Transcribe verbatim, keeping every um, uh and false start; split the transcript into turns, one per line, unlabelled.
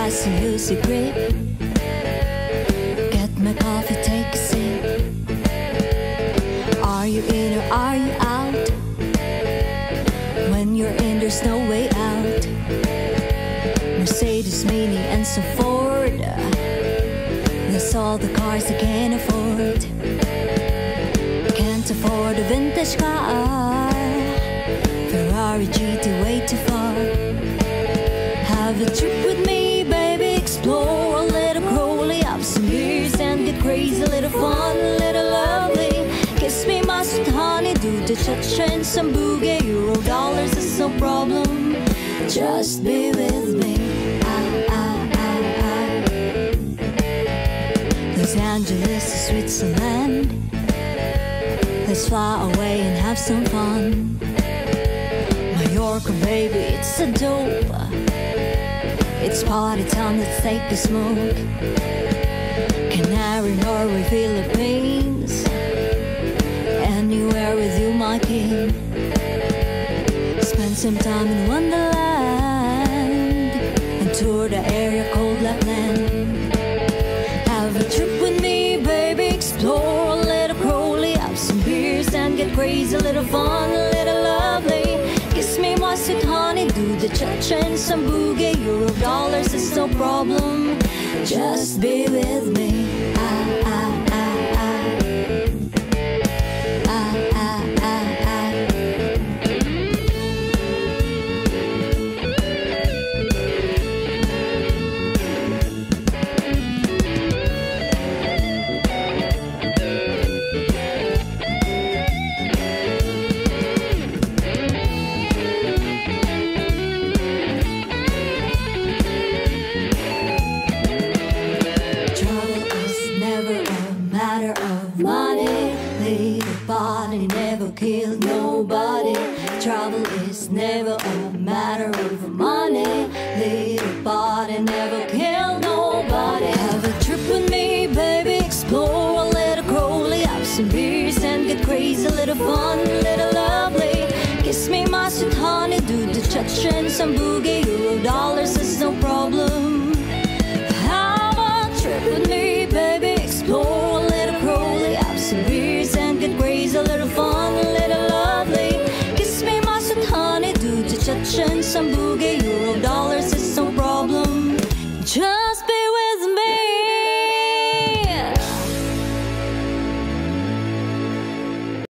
glass and use a grip. Get my coffee, take a sip. Are you in or are you out? When you're in, there's no way out. Mercedes, Mini and some Ford, that's all the cars I can afford. Can't afford a vintage car, Ferrari G T way too far. Have a trip with me, baby, explore a little Crowley, have some beers and get crazy, a little fun, a little lovely. Kiss me, my sweet honey, do the cha-cha and some boogie. Euro dollars is no problem, just be with me. Ah, ah, ah, ah. Los Angeles to Switzerland, let's fly away and have some fun. Mallorca, baby, it's a dope. It's party time, let's take a smoke. Canary, Norway, Philippines, anywhere with you, my king. Spend some time in Wonderland and tour the area called Lapland. Have a trip with me, baby, explore a little Crowley, have some beers and get crazy, a little fun, a little lovely. Kiss me, my sweet honey, do the cha-cha and some boogie. Euro dollars is no problem, just be with me. Ah, ah, ah, ah. Ah, ah, ah, ah. Kill nobody. Trouble is never a matter of money. Little body never kill nobody. Have a trip with me, baby, explore a little Crowley, have some beers and get crazy, a little fun, a little lovely. Kiss me, my sweet honey, do the cha-cha and some boogie. Euro dollars is no